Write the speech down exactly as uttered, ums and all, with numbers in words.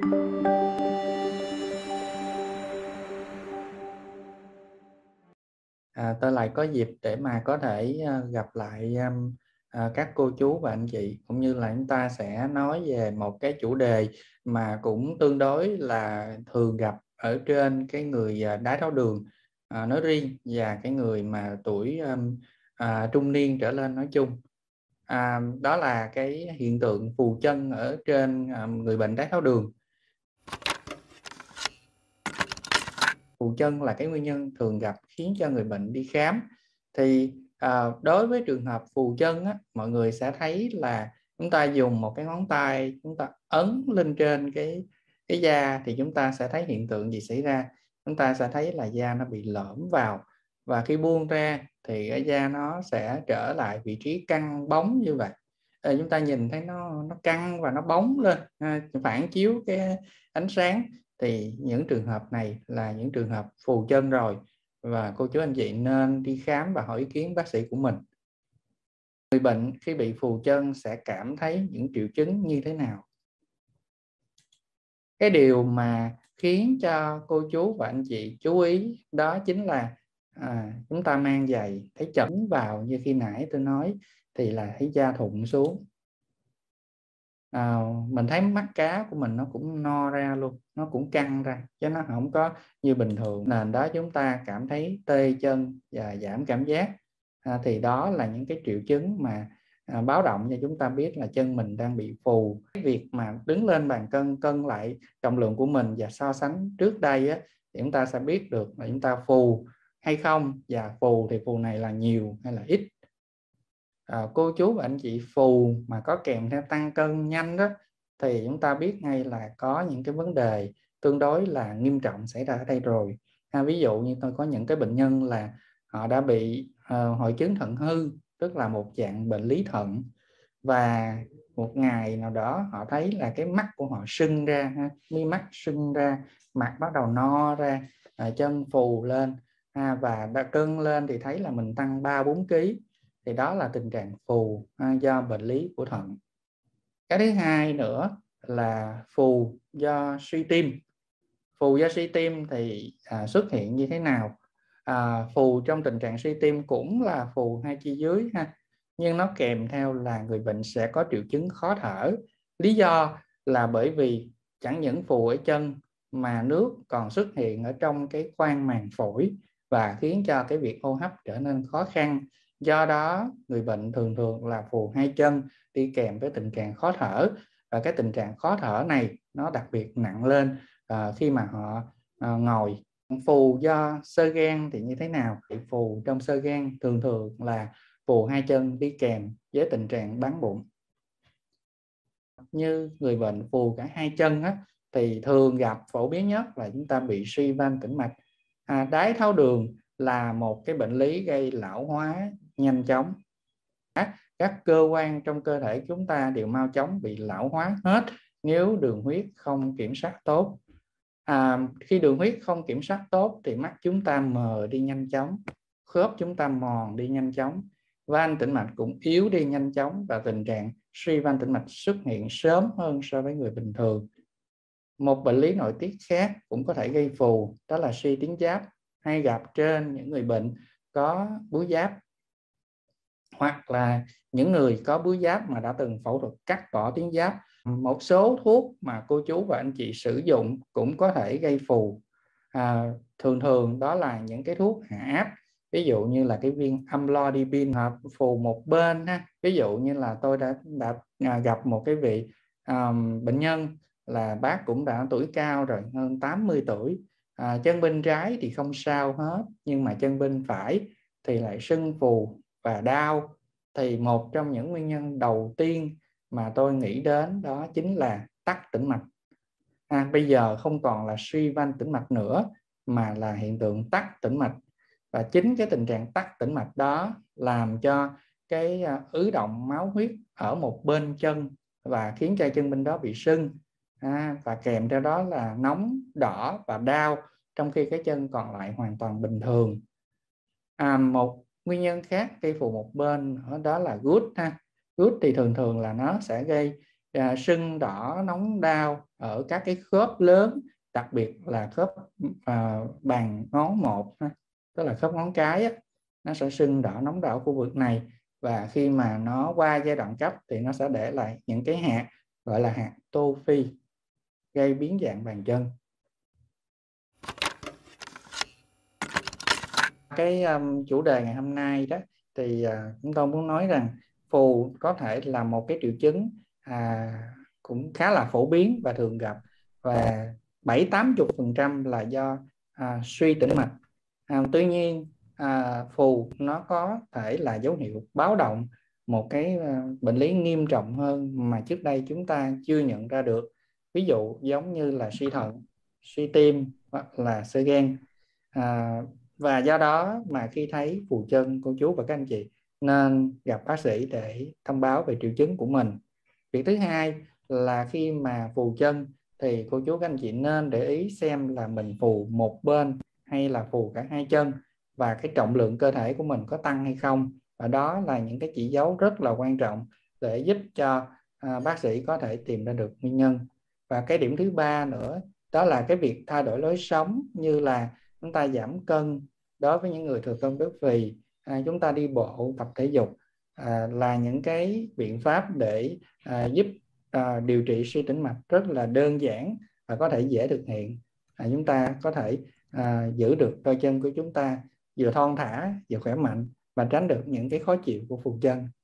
À, tôi lại có dịp để mà có thể uh, gặp lại um, uh, các cô chú và anh chị, cũng như là chúng ta sẽ nói về một cái chủ đề mà cũng tương đối là thường gặp ở trên cái người uh, đái tháo đường uh, nói riêng, và cái người mà tuổi um, uh, trung niên trở lên nói chung. À, đó là cái hiện tượng phù chân ở trên um, người bệnh đái tháo đường. Phù chân là cái nguyên nhân thường gặp khiến cho người bệnh đi khám. Thì à, đối với trường hợp phù chân á, mọi người sẽ thấy là chúng ta dùng một cái ngón tay, chúng ta ấn lên trên cái cái da thì chúng ta sẽ thấy hiện tượng gì xảy ra. Chúng ta sẽ thấy là da nó bị lõm vào, và khi buông ra thì cái da nó sẽ trở lại vị trí căng bóng như vậy. À, chúng ta nhìn thấy nó nó căng và nó bóng lên, à, phản chiếu cái ánh sáng. Thì những trường hợp này là những trường hợp phù chân rồi, và cô chú anh chị nên đi khám và hỏi ý kiến bác sĩ của mình. Người bệnh khi bị phù chân sẽ cảm thấy những triệu chứng như thế nào? Cái điều mà khiến cho cô chú và anh chị chú ý đó chính là à, chúng ta mang giày thấy chẩm vào, như khi nãy tôi nói, thì là thấy da thụn xuống. À, mình thấy mắt cá của mình nó cũng no ra luôn, nó cũng căng ra, chứ nó không có như bình thường. Nền đó chúng ta cảm thấy tê chân và giảm cảm giác, à, thì đó là những cái triệu chứng mà à, báo động cho chúng ta biết là chân mình đang bị phù. Cái việc mà đứng lên bàn cân, cân lại trọng lượng của mình và so sánh trước đây á, thì chúng ta sẽ biết được là chúng ta phù hay không, và phù thì phù này là nhiều hay là ít. À, cô chú và anh chị phù mà có kèm theo tăng cân nhanh đó, thì chúng ta biết ngay là có những cái vấn đề tương đối là nghiêm trọng xảy ra ở đây rồi. À, ví dụ như tôi có những cái bệnh nhân là họ đã bị uh, hội chứng thận hư, tức là một dạng bệnh lý thận, và một ngày nào đó họ thấy là cái mắt của họ sưng ra, ha, mi mắt sưng ra, mặt bắt đầu no ra, à, chân phù lên, à, và đã cân lên thì thấy là mình tăng ba bốn ký. Thì đó là tình trạng phù à, do bệnh lý của thận. Cái thứ hai nữa là phù do suy tim. Phù do suy tim thì à, xuất hiện như thế nào? À, phù trong tình trạng suy tim cũng là phù hai chi dưới, ha, nhưng nó kèm theo là người bệnh sẽ có triệu chứng khó thở. Lý do là bởi vì chẳng những phù ở chân mà nước còn xuất hiện ở trong cái khoang màng phổi, và khiến cho cái việc hô hấp trở nên khó khăn. Do đó người bệnh thường thường là phù hai chân đi kèm với tình trạng khó thở, và cái tình trạng khó thở này nó đặc biệt nặng lên à, khi mà họ à, ngồi. Phù do xơ gan thì như thế nào? Thì phù trong xơ gan thường thường là phù hai chân đi kèm với tình trạng bán bụng. Như người bệnh phù cả hai chân á, thì thường gặp phổ biến nhất là chúng ta bị suy van tĩnh mạch. À, đái tháo đường là một cái bệnh lý gây lão hóa nhanh chóng. Các cơ quan trong cơ thể chúng ta đều mau chóng bị lão hóa hết nếu đường huyết không kiểm soát tốt. À, khi đường huyết không kiểm soát tốt thì mắt chúng ta mờ đi nhanh chóng, khớp chúng ta mòn đi nhanh chóng, van tĩnh mạch cũng yếu đi nhanh chóng, và tình trạng suy van tĩnh mạch xuất hiện sớm hơn so với người bình thường. Một bệnh lý nội tiết khác cũng có thể gây phù, đó là suy tuyến giáp, hay gặp trên những người bệnh có bướu giáp, hoặc là những người có bướu giáp mà đã từng phẫu thuật cắt bỏ tuyến giáp. Một số thuốc mà cô chú và anh chị sử dụng cũng có thể gây phù. À, thường thường đó là những cái thuốc hạ áp, ví dụ như là cái viên amlodipine hoặc phù một bên, ha. Ví dụ như là tôi đã, đã gặp một cái vị um, bệnh nhân là bác cũng đã tuổi cao rồi, hơn tám mươi tuổi. À, chân bên trái thì không sao hết, nhưng mà chân bên phải thì lại sưng phù và đau. Thì một trong những nguyên nhân đầu tiên mà tôi nghĩ đến đó chính là tắc tĩnh mạch. À, bây giờ không còn là suy van tĩnh mạch nữa, mà là hiện tượng tắc tĩnh mạch. Và chính cái tình trạng tắc tĩnh mạch đó làm cho cái ứ động máu huyết ở một bên chân, và khiến cho chân bên đó bị sưng, à, và kèm theo đó là nóng, đỏ và đau, trong khi cái chân còn lại hoàn toàn bình thường. À, một nguyên nhân khác gây phù một bên đó là gút, ha. Gút thì thường thường là nó sẽ gây à, sưng đỏ, nóng, đau ở các cái khớp lớn, đặc biệt là khớp à, bàn ngón một, tức là khớp ngón cái á, nó sẽ sưng đỏ nóng đỏ khu vực này, và khi mà nó qua giai đoạn cấp thì nó sẽ để lại những cái hạt gọi là hạt tô phi, gây biến dạng bàn chân. Cái um, chủ đề ngày hôm nay đó thì uh, chúng tôi muốn nói rằng phù có thể là một cái triệu chứng à, cũng khá là phổ biến và thường gặp, và bảy tám mươi phần trăm là do à, suy tĩnh mạch. À, tuy nhiên à, phù nó có thể là dấu hiệu báo động một cái uh, bệnh lý nghiêm trọng hơn mà trước đây chúng ta chưa nhận ra được, ví dụ giống như là suy thận, suy tim hoặc là xơ gan. À, và do đó mà khi thấy phù chân, cô chú và các anh chị nên gặp bác sĩ để thông báo về triệu chứng của mình. Việc thứ hai là khi mà phù chân thì cô chú các anh chị nên để ý xem là mình phù một bên hay là phù cả hai chân, và cái trọng lượng cơ thể của mình có tăng hay không. Và đó là những cái chỉ dấu rất là quan trọng để giúp cho à, bác sĩ có thể tìm ra được nguyên nhân. Và cái điểm thứ ba nữa đó là cái việc thay đổi lối sống, như là chúng ta giảm cân đối với những người thừa cân béo phì, à, chúng ta đi bộ, tập thể dục à, là những cái biện pháp để à, giúp à, điều trị suy tĩnh mạch rất là đơn giản và có thể dễ thực hiện. À, chúng ta có thể à, giữ được đôi chân của chúng ta vừa thon thả vừa khỏe mạnh và tránh được những cái khó chịu của phù chân.